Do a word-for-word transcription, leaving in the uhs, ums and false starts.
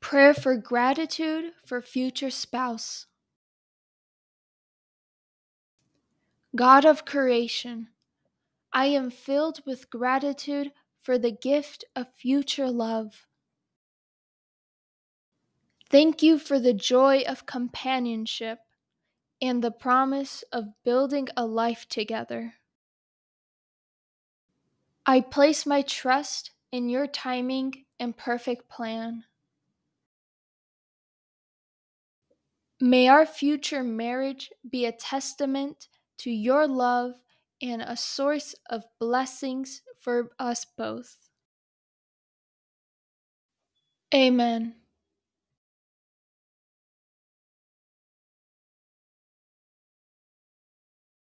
Prayer for gratitude for future spouse. God of creation, I am filled with gratitude for the gift of future love. Thank you for the joy of companionship and the promise of building a life together. I place my trust in your timing and perfect plan. May our future marriage be a testament to your love and a source of blessings for us both. Amen.